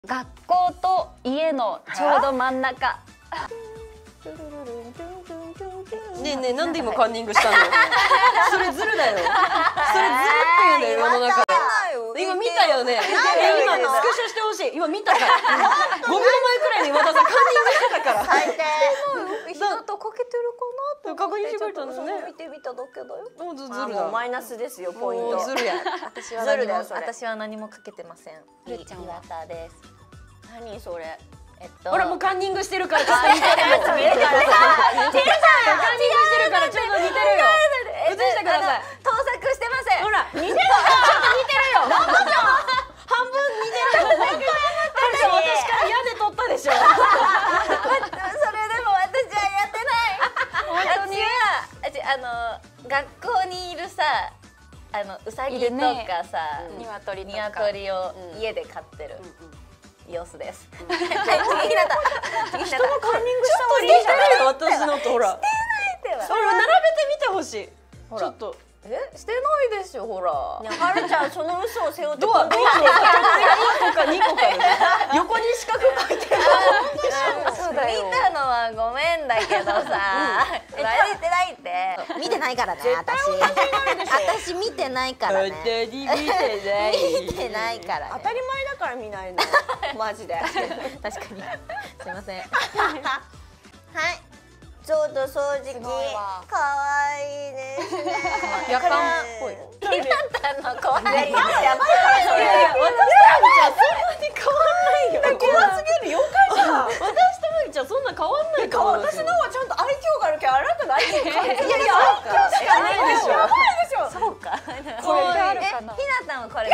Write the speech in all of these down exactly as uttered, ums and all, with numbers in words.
学校と家のちょうど真ん中。 ねえねえ、なんで今カンニングしたの？それずるだよ。それずるって言うんだよ、世の中で。今見たよね。今スクショしてほしい。今見たから。ごびょうまえくらいに和田さんカンニングしてたから。 最低。人とかけてるかなと確認してくれたんですね。 見てみただけだよ。 もうずるだ。マイナスですよ、ポイント。 ずるや。 私は何も私は何もかけてません。 るちゃんは岩田です。何それ？ えっとほらもうカンニングしてるからちょっと似てるやつ見えるからさ。似てるじゃん。カンニングしてるからちょっと似てるよ。映してください。 盗作してません。 ほら似てる。ちょっと似てるよ。半分似てるよ。私から屋根取ったでしょ。 それでも私はやってない。 本当に？ 私はあの学校にいるさ、あのウサギとかさ、 鶏とか鶏を家で飼ってる様子です。 人のカンニングした方がいいじゃない？私のとほら。 してないってば。 それ並べてみてほしい。ちょっと。 え、してないですよ、ほら。はるちゃん、その嘘を背負って。 ドア、ドアのいっこかにこかです。横に四角書いてる。 見たのはごめんだけどさ、言われてないって。見てないからね、私。私見てないからね。 見てない。 見てないから。 当たり前だから見ないの。マジで。 確かに。すいません。はい。ちょうど掃除機可愛いですね。 夜間っぽい。 ひなたの可愛い。 やばいからそれ。いや私と麦ちゃんそんなに変わんないよ。 怖すぎる妖怪じゃん。 私と麦ちゃんそんな変わんない。 私の方はちゃんと愛嬌があるけど荒くないっていう感じ。いやいや愛嬌しかないでしょ。やばいでしょ。 そうか。 これあるかな。 ひなたもこれ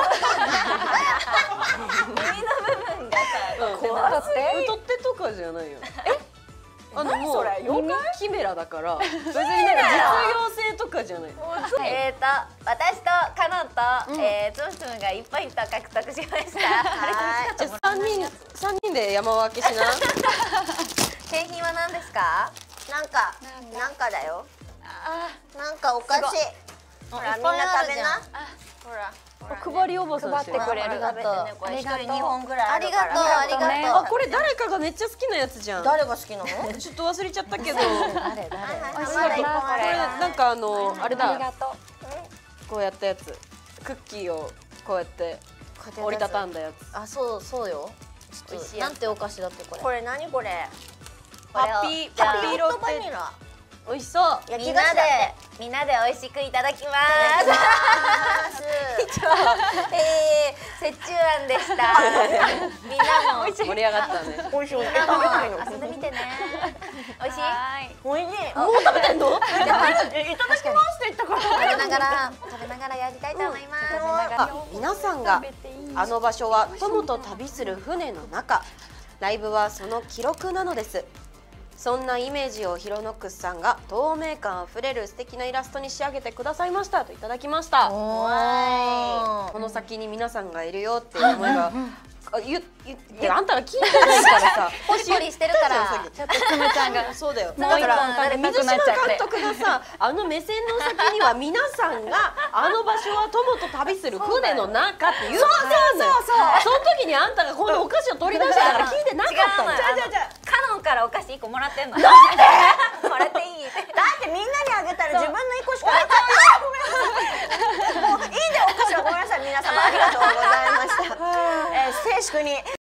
耳の部分。耳の部分がさ。 怖すぎ。太ってとかじゃないよ。あのもう耳キメラだから別になんか実用性とかじゃない。 えっと私とカノとえつむつむがいちポイント獲得しました。 じゃあ三人三人で山分けしな。 景品は何ですか？なんかなんかだよ。なんかお菓子。ほらみんな食べな。ほら。 配りおばさんして配ってくれる。 ありがとう。これ一人二本ぐらいあるから。 ありがとうありがとう。 あ、これ誰かがめっちゃ好きなやつじゃん。 誰が好きなの？ ちょっと忘れちゃったけど。 誰誰？ 美味しいなこれなんかあのあれだ。 ありがとう。 こうやったやつ。クッキーをこうやって折りたたんだやつ。 あ、そうそうよ。ちょっとなんてお菓子だってこれ。これ何これ？ ハッピーハッピーロッテ。美味しそう。 みんなでみんなで美味しくいただきます。ええ、折衷案でした。みんなも盛り上がったね。 美味しい。 みんなも遊んでみてね。美味しい？ 美味しい。 もう食べてんの？ いただきますって言ったから。 食べながら食べながらやりたいと思います。 あ、皆さんがあの場所は友と旅する船の中。ライブはその記録なのです。そんなイメージをヒロノックスさんが透明感あふれる素敵なイラストに仕上げてくださいましたといただきました。この先に皆さんがいるよっていう思いが言ってあんたら聞いてないからさ、 ポリポリしてるからちょっとつむちゃんがそうだよ。 もう一本食べたくなっちゃって。 水島監督がさ、あの目線の先には皆さんがあの場所は友と旅する船の中って言ったんだよ。その時にあんたがこのお菓子を取り出したから聞いてなかったの。 じゃじゃじゃカノンからお菓子いっこもらってんの。なんで？もらっていい？ だってみんなにあげたら自分のいっこしかなかったよ。もういいんだよお菓子は。ごめんなさい皆様ありがとうございました。えー静粛に。